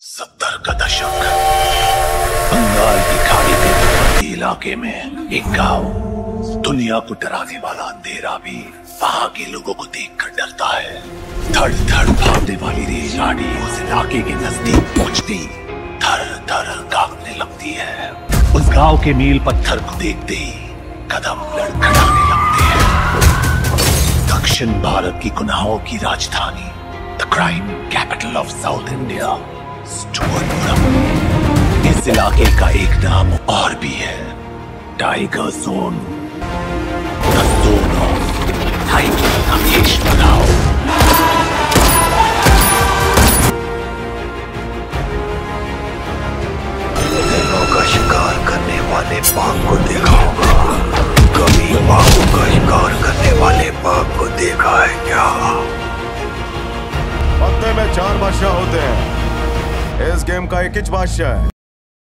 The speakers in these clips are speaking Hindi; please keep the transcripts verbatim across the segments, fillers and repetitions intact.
सत्तर का दशक बंगाल की खाड़ी के तटवर्ती इलाके में एक गांव, दुनिया को डराने वाला अंधेरा भी वहां के लोगों को देखकर डरता है। धड़ धड़ भागने वाली रेलगाड़ी उस इलाके के नजदीक पहुंचती थर थर कांपने लगती है। उस गांव के मील पत्थर को देखते ही कदम लड़खड़ाने लगते हैं। दक्षिण भारत की गुनाहों की राजधानी, the crime capital of South India, इस इलाके का एक नाम और भी है, tiger zone, the zone of Tiger Nageswara Rao. दिनों का शिकार करने वाले बाघ को देखा होगा, कभी बाघों का शिकार करने वाले बाघ को देखा है क्या? पत्ते में चार बादशाह होते हैं, इस गेम का एक ही बादशाह है।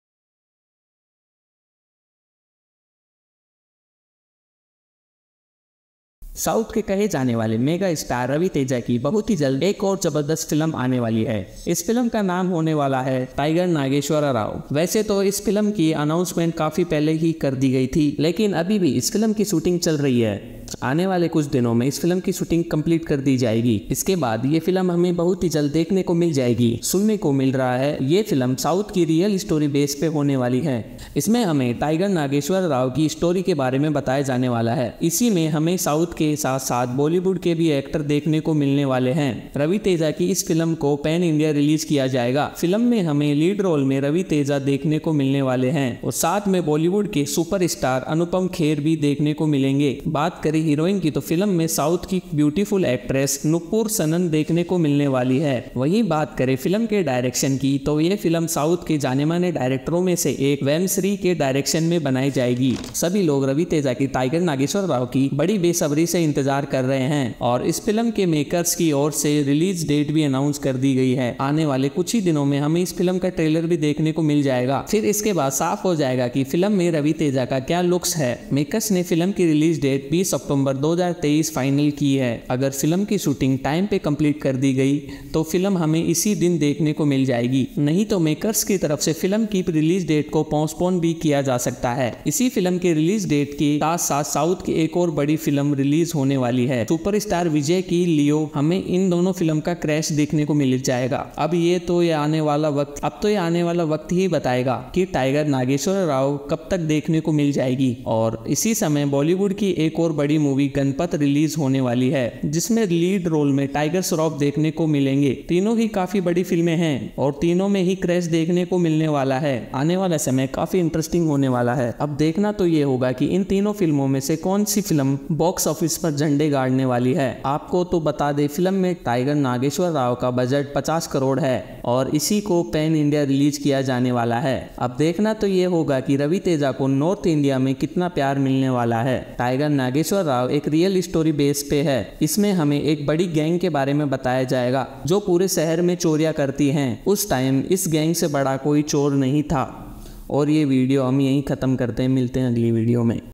साउथ के कहे जाने वाले मेगा स्टार रवि तेजा की बहुत ही जल्द एक और जबरदस्त फिल्म आने वाली है। इस फिल्म का नाम होने वाला है टाइगर नागेश्वर राव। वैसे तो इस फिल्म की अनाउंसमेंट काफी पहले ही कर दी गई थी, लेकिन अभी भी इस फिल्म की शूटिंग चल रही है। आने वाले कुछ दिनों में इस फिल्म की शूटिंग कंप्लीट कर दी जाएगी। इसके बाद ये फिल्म हमें बहुत ही जल्द देखने को मिल जाएगी। सुनने को मिल रहा है ये फिल्म साउथ की रियल स्टोरी बेस पे होने वाली है। इसमें हमें टाइगर नागेश्वर राव की स्टोरी के बारे में बताया जाने वाला है। इसी में हमें साउथ के साथ साथ बॉलीवुड के भी एक्टर देखने को मिलने वाले हैं। रवि तेजा की इस फिल्म को पैन इंडिया रिलीज किया जाएगा। फिल्म में हमें लीड रोल में रवि तेजा देखने को मिलने वाले हैं और साथ में बॉलीवुड के सुपरस्टार अनुपम खेर भी देखने को मिलेंगे। बात करें हीरोइन की तो फिल्म में साउथ की ब्यूटीफुल एक्ट्रेस नुपुर सनन देखने को मिलने वाली है। वहीं बात करें फिल्म के डायरेक्शन की तो ये फिल्म साउथ के जाने माने डायरेक्टरों में से एक वेमश्री के डायरेक्शन में बनाई जाएगी। सभी लोग रवि तेजा की टाइगर नागेश्वर राव की बड़ी बेसब्री से इंतजार कर रहे हैं और इस फिल्म के मेकर्स की ओर से रिलीज डेट भी अनाउंस कर दी गई है। आने वाले कुछ ही दिनों में हमें इस फिल्म का ट्रेलर भी देखने को मिल जाएगा। फिर इसके बाद साफ हो जाएगा कि फिल्म में रवि तेजा का क्या लुक्स है। मेकर्स ने फिल्म की रिलीज डेट बीस अक्टूबर दो हज़ार तेईस फाइनल की है। अगर फिल्म की शूटिंग टाइम पे कंप्लीट कर दी गई तो फिल्म हमें इसी दिन देखने को मिल जाएगी, नहीं तो मेकर्स की तरफ से फिल्म की रिलीज डेट को पोस्टपोन भी किया जा सकता है। इसी फिल्म की रिलीज डेट के साथ साथ साउथ की एक और बड़ी फिल्म रिलीज होने वाली है, सुपरस्टार विजय की लियो। हमें इन दोनों फिल्म का क्रैश देखने को मिल जाएगा। अब ये तो ये आने वाला वक्त अब तो ये आने वाला वक्त ही बताएगा कि टाइगर नागेश्वर राव कब तक देखने को मिल जाएगी। और इसी समय बॉलीवुड की एक और बड़ी मूवी गणपत रिलीज होने वाली है, जिसमें लीड रोल में टाइगर श्रॉफ देखने को मिलेंगे। तीनों ही काफी बड़ी फिल्में हैं और तीनों में ही क्रैश देखने को मिलने वाला है। आने वाला समय काफी इंटरेस्टिंग होने वाला है। अब देखना तो ये होगा कि इन तीनों फिल्मों में से कौन सी फिल्म बॉक्स ऑफिस पर झंडे गाड़ने वाली है। आपको तो बता दे, फिल्म में टाइगर नागेश्वर राव का बजट पचास करोड़ है और इसी को पैन इंडिया रिलीज किया जाने वाला है। अब देखना तो ये होगा कि रवि तेजा को नॉर्थ इंडिया में कितना प्यार मिलने वाला है। टाइगर नागेश्वर राव एक रियल स्टोरी बेस पे है। इसमें हमें एक बड़ी गैंग के बारे में बताया जाएगा जो पूरे शहर में चोरियां करती हैं। उस टाइम इस गैंग से बड़ा कोई चोर नहीं था। और ये वीडियो हम यहीं खत्म करते हैं, मिलते हैं अगली वीडियो में।